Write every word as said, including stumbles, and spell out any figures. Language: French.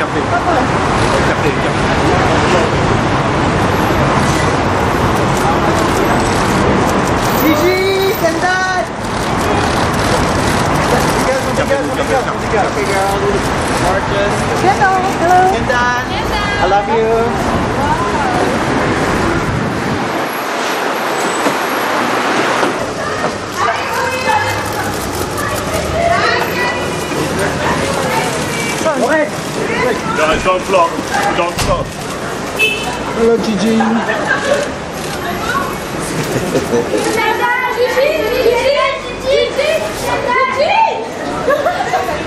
café. Café, café. Gigi, Kendall. Okay, girl. Gorgeous. Kendall, hello. Kendall. I love you. Go ahead. Guys, don't flop. Don't flop. Hello, Gigi. Gigi, Gigi.